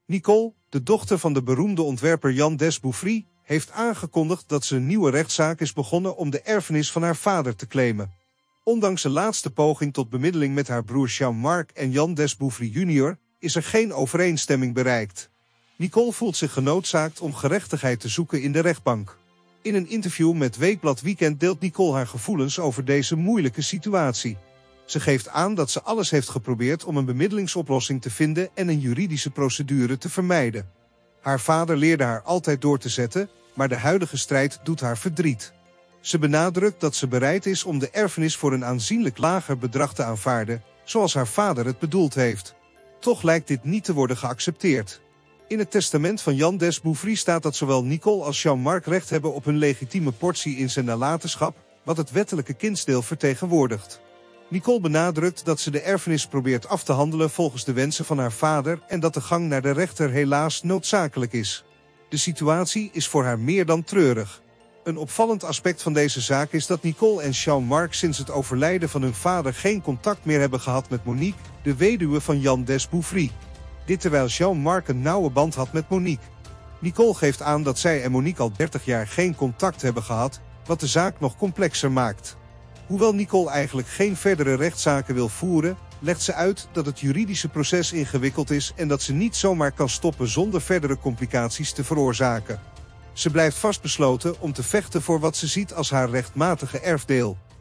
Nicole, de dochter van de beroemde ontwerper Jan des Bouffry, heeft aangekondigd dat ze een nieuwe rechtszaak is begonnen om de erfenis van haar vader te claimen. Ondanks een laatste poging tot bemiddeling met haar broer Jean-Marc en Jan des Bouffry Jr. is er geen overeenstemming bereikt. Nicole voelt zich genoodzaakt om gerechtigheid te zoeken in de rechtbank. In een interview met Weekblad Weekend deelt Nicole haar gevoelens over deze moeilijke situatie. Ze geeft aan dat ze alles heeft geprobeerd om een bemiddelingsoplossing te vinden en een juridische procedure te vermijden. Haar vader leerde haar altijd door te zetten, maar de huidige strijd doet haar verdriet. Ze benadrukt dat ze bereid is om de erfenis voor een aanzienlijk lager bedrag te aanvaarden, zoals haar vader het bedoeld heeft. Toch lijkt dit niet te worden geaccepteerd. In het testament van Jan des Bouffry staat dat zowel Nicole als Jean-Marc recht hebben op hun legitieme portie in zijn nalatenschap, wat het wettelijke kindsdeel vertegenwoordigt. Nicole benadrukt dat ze de erfenis probeert af te handelen volgens de wensen van haar vader en dat de gang naar de rechter helaas noodzakelijk is. De situatie is voor haar meer dan treurig. Een opvallend aspect van deze zaak is dat Nicole en Jean-Marc sinds het overlijden van hun vader geen contact meer hebben gehad met Monique, de weduwe van Jan des Bouffry. Dit terwijl Jean-Marc een nauwe band had met Monique. Nicole geeft aan dat zij en Monique al 30 jaar geen contact hebben gehad, wat de zaak nog complexer maakt. Hoewel Nicole eigenlijk geen verdere rechtszaken wil voeren, legt ze uit dat het juridische proces ingewikkeld is en dat ze niet zomaar kan stoppen zonder verdere complicaties te veroorzaken. Ze blijft vastbesloten om te vechten voor wat ze ziet als haar rechtmatige erfdeel.